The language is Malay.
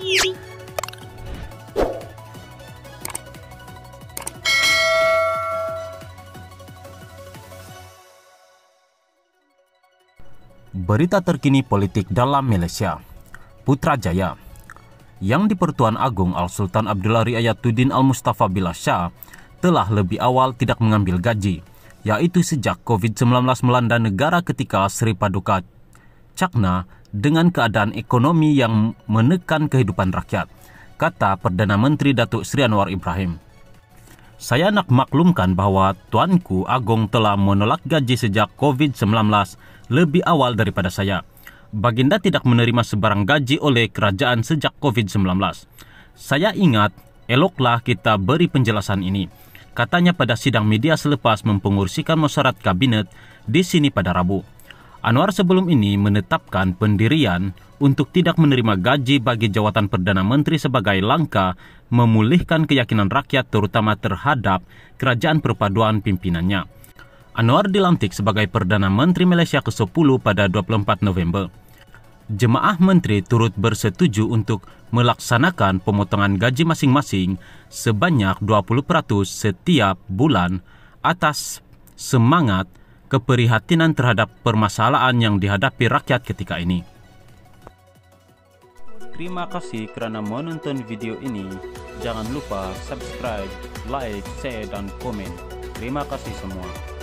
Berita terkini politik dalam Malaysia. Putrajaya yang di-Pertuan Agong Al-Sultan Abdullah Riayatuddin Al-Mustafa Billah Shah telah lebih awal tidak mengambil gaji, yaitu sejak COVID-19 melanda negara ketika Sri Paduka Cakna dengan keadaan ekonomi yang menekan kehidupan rakyat, kata Perdana Menteri Datuk Seri Anwar Ibrahim. Saya nak maklumkan bahawa Tuanku Agong telah menolak gaji sejak COVID-19 lebih awal daripada saya. Baginda tidak menerima sebarang gaji oleh kerajaan sejak COVID-19. Saya ingat, eloklah kita beri penjelasan ini, katanya pada sidang media selepas mempengurusikan mesyuarat kabinet di sini pada Rabu. Anwar sebelum ini menetapkan pendirian untuk tidak menerima gaji bagi jawatan Perdana Menteri sebagai langkah memulihkan keyakinan rakyat terutama terhadap kerajaan perpaduan pimpinannya. Anwar dilantik sebagai Perdana Menteri Malaysia ke-10 pada 24 November. Jemaah menteri turut bersetuju untuk melaksanakan pemotongan gaji masing-masing sebanyak 20% setiap bulan atas semangat keprihatinan terhadap permasalahan yang dihadapi rakyat ketika ini. Terima kasih kerana menonton video ini. Jangan lupa subscribe, like, share dan komen. Terima kasih semua.